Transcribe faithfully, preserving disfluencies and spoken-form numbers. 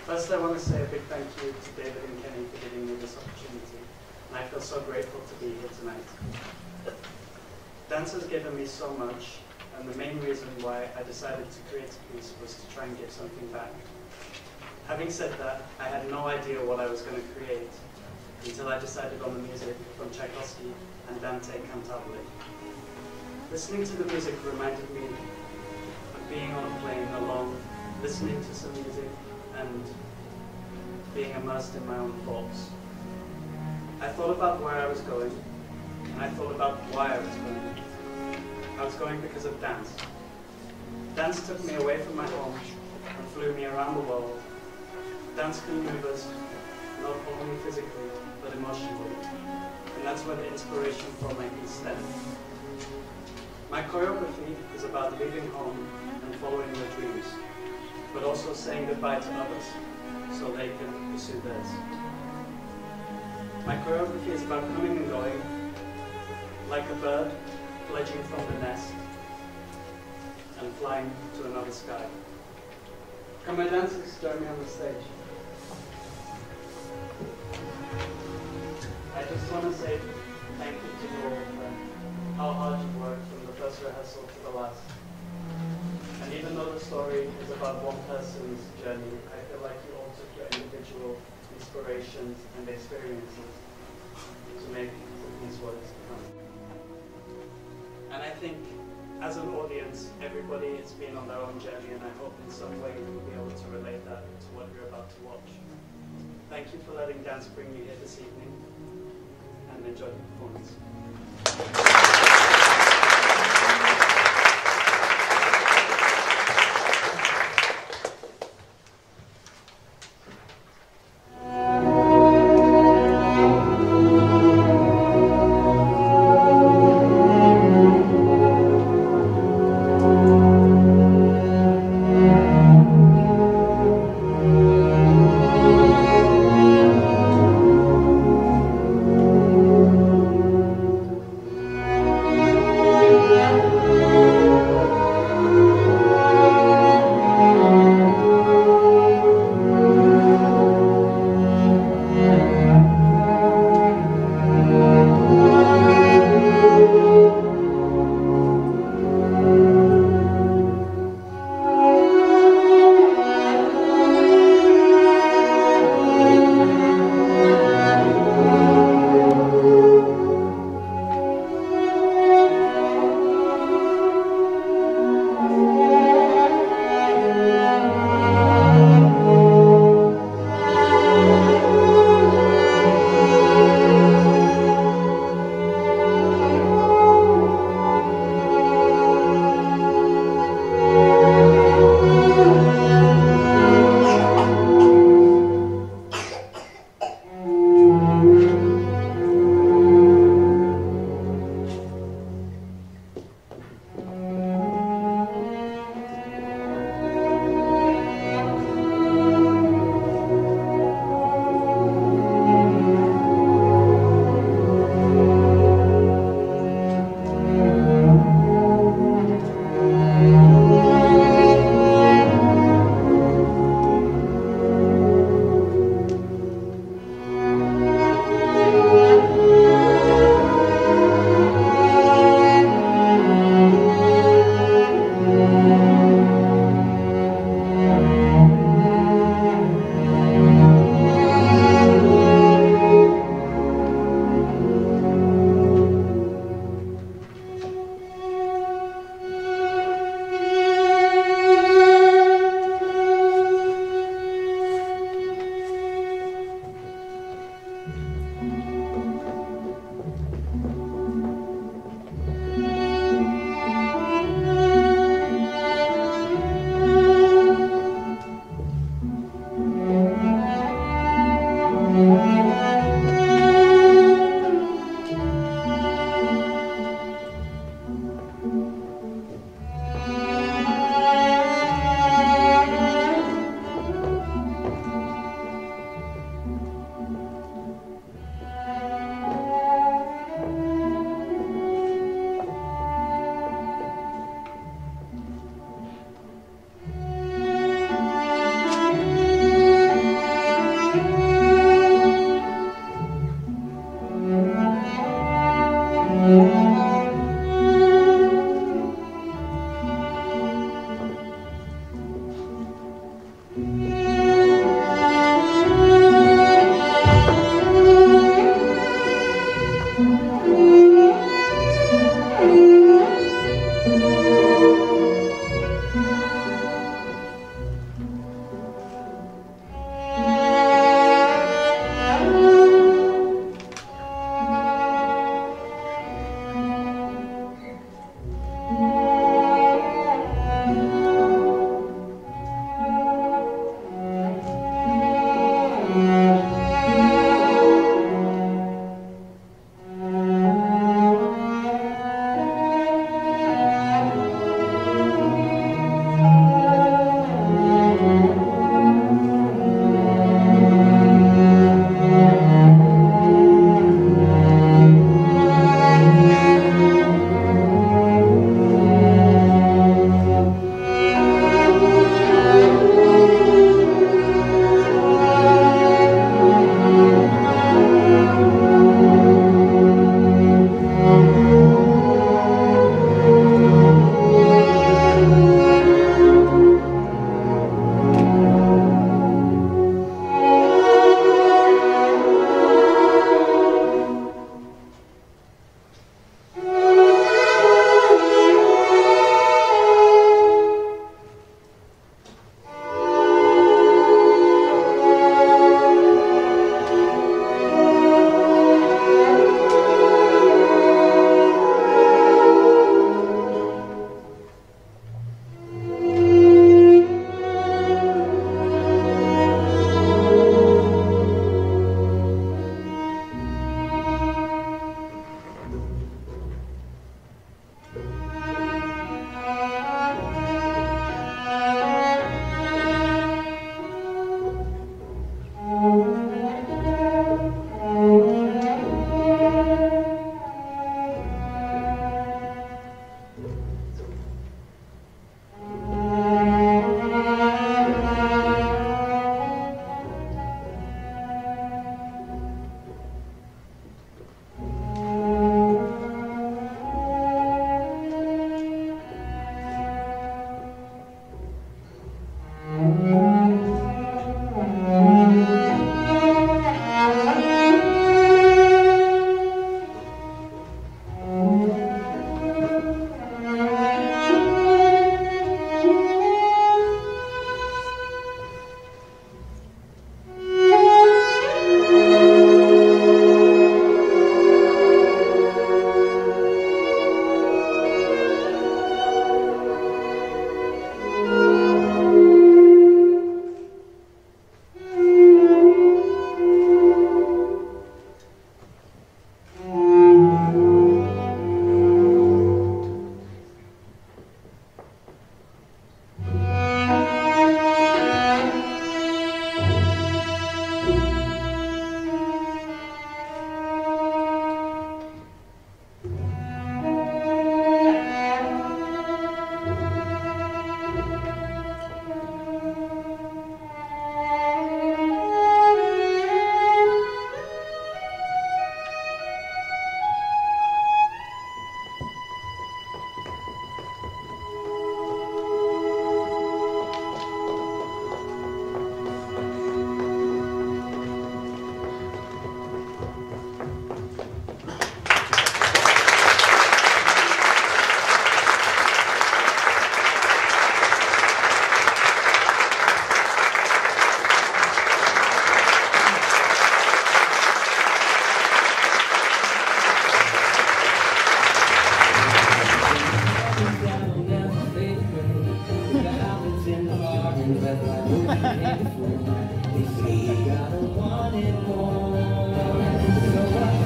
First, I want to say a big thank you to David and Kenny for giving me this opportunity, and I feel so grateful to be here tonight. Dance has given me so much, and the main reason why I decided to create a piece was to try and give something back. Having said that, I had no idea what I was going to create until I decided on the music from Tchaikovsky and Dante Cantabile. Listening to the music reminded me of being on a plane alone, listening to some music and being immersed in my own thoughts. I thought about where I was going, and I thought about why I was going. I was going because of dance. Dance took me away from my home and flew me around the world. Dance can move us, not only physically, but emotionally. And that's where the inspiration for my piece stemmed. My choreography is about leaving home and following their dreams, but also saying goodbye to others so they can pursue theirs. My choreography is about coming and going, like a bird fledging from the nest and flying to another sky. Can my dancers join me on the stage? I just want to say thank you to you all for how hard you've worked from the first rehearsal to the last. And even though the story is about one person's journey, I feel like you all took your individual inspirations and experiences to make the piece what it's become. And I think, as an audience, everybody has been on their own journey, and I hope in some way you'll be able to relate that to what you're about to watch. Thank you for letting dance bring you here this evening, and enjoy the performance. They say you gotta want it more. So I